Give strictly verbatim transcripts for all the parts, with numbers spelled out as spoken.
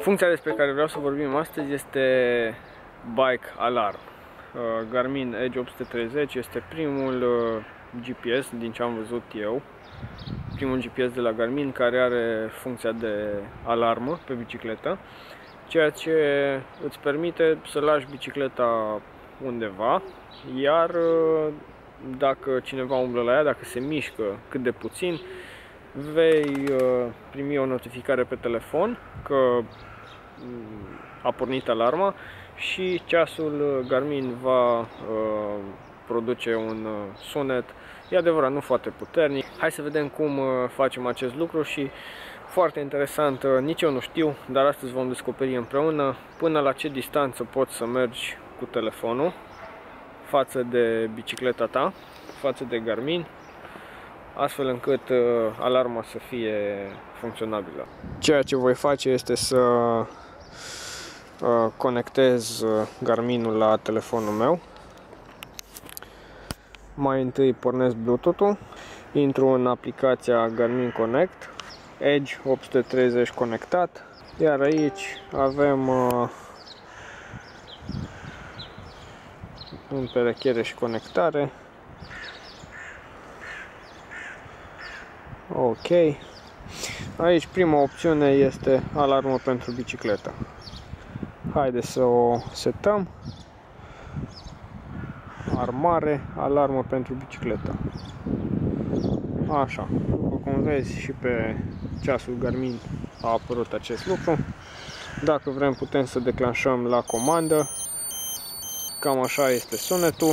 Funcția despre care vreau să vorbim astăzi este Bike Alarm. Garmin Edge opt sute treizeci este primul G P S din ce am văzut eu, primul G P S de la Garmin care are funcția de alarmă pe bicicletă, ceea ce îți permite să lași bicicleta undeva, iar dacă cineva umblă la ea, dacă se mișcă cât de puțin, vei primi o notificare pe telefon că a pornit alarma și ceasul Garmin va uh, produce un sunet, e adevărat, nu foarte puternic. Hai să vedem cum uh, facem acest lucru și foarte interesant, uh, nici eu nu știu, dar astăzi vom descoperi împreună până la ce distanță poți să mergi cu telefonul față de bicicleta ta, față de Garmin, astfel încât uh, alarma să fie funcționabilă. Ceea ce voi face este să uh, conectez uh, Garminul la telefonul meu. Mai întâi pornesc Bluetooth-ul, intru în aplicația Garmin Connect, Edge opt sute treizeci conectat, iar aici avem uh, împerechere și conectare. Ok. Aici prima opțiune este alarmă pentru bicicletă. Haideți să o setăm. Armare, alarmă pentru bicicletă. Așa, după cum vezi și pe ceasul Garmin a apărut acest lucru. Dacă vrem putem să declanșăm la comandă. Cam așa este sunetul.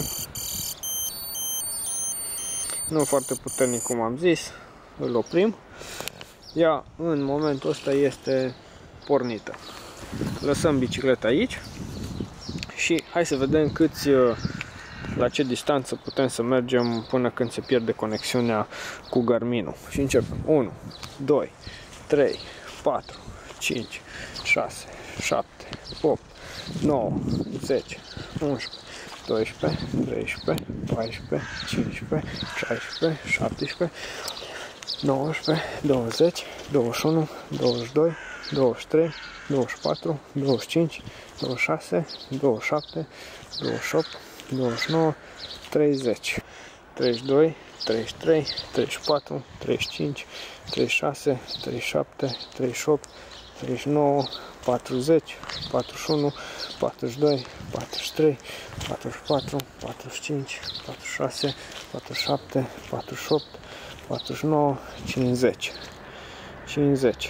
Nu foarte puternic, cum am zis. Îl oprim. Ea în momentul ăsta este pornită. Lăsăm bicicleta aici și hai să vedem câți, la ce distanță putem să mergem până când se pierde conexiunea cu Garminul. Și începem. unu, doi, trei, patru, cinci, șase, șapte, opt, nouă, zece, unsprezece, doisprezece, treisprezece, paisprezece, cincisprezece, șaisprezece, șaptesprezece, nouăsprezece, douăzeci, douăzeci și unu, douăzeci și doi, douăzeci și trei, douăzeci și patru, douăzeci și cinci, douăzeci și șase, douăzeci și șapte, douăzeci și opt, douăzeci și nouă, treizeci, treizeci și doi, treizeci și trei, treizeci și patru, treizeci și cinci, treizeci și șase, treizeci și șapte, treizeci și opt, treizeci și nouă, patruzeci, patruzeci și unu, patruzeci și doi, patruzeci și trei, patruzeci și patru, patruzeci și cinci, patruzeci și șase, patruzeci și șapte, patruzeci și opt, patruzeci și nouă, cincizeci, cincizeci.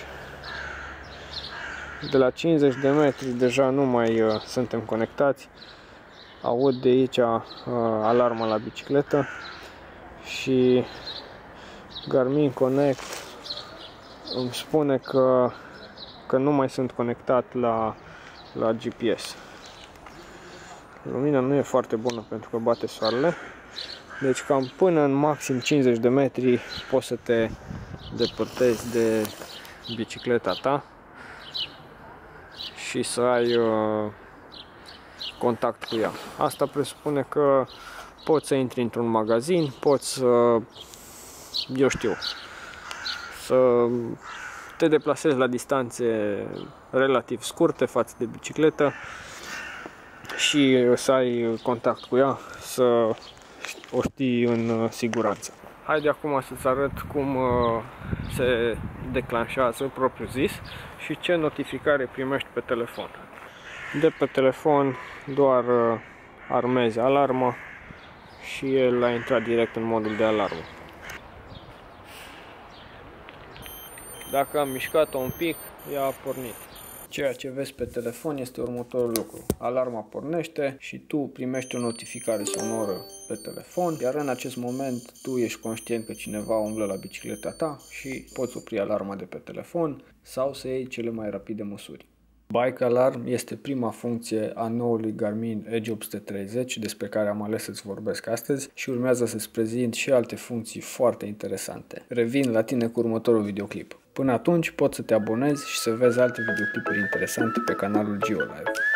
De la cincizeci de metri deja nu mai uh, suntem conectați. Aud de aici uh, alarma la bicicletă și Garmin Connect îmi spune că, că nu mai sunt conectat la, la G P S. Lumina nu e foarte bună pentru că bate soarele. Deci cam până în maxim cincizeci de metri poți să te depărtezi de bicicleta ta și să ai uh, contact cu ea. Asta presupune că poți să intri într-un magazin, poți să, eu știu, să te deplasezi la distanțe relativ scurte față de bicicletă și să ai contact cu ea, să o știi în siguranță. Haide acum să-ți arăt cum se declanșează propriu zis și ce notificare primești pe telefon. De pe telefon doar armezi alarma și el a intrat direct în modul de alarmă. Dacă am mișcat-o un pic, ea a pornit. Ceea ce vezi pe telefon este următorul lucru. Alarma pornește și tu primești o notificare sonoră pe telefon, iar în acest moment tu ești conștient că cineva umblă la bicicleta ta și poți opri alarma de pe telefon sau să iei cele mai rapide măsuri. Bike Alarm este prima funcție a noului Garmin Edge opt sute treizeci despre care am ales să-ți vorbesc astăzi și urmează să-ți prezint și alte funcții foarte interesante. Revin la tine cu următorul videoclip. Până atunci poți să te abonezi și să vezi alte videoclipuri interesante pe canalul GeoLive.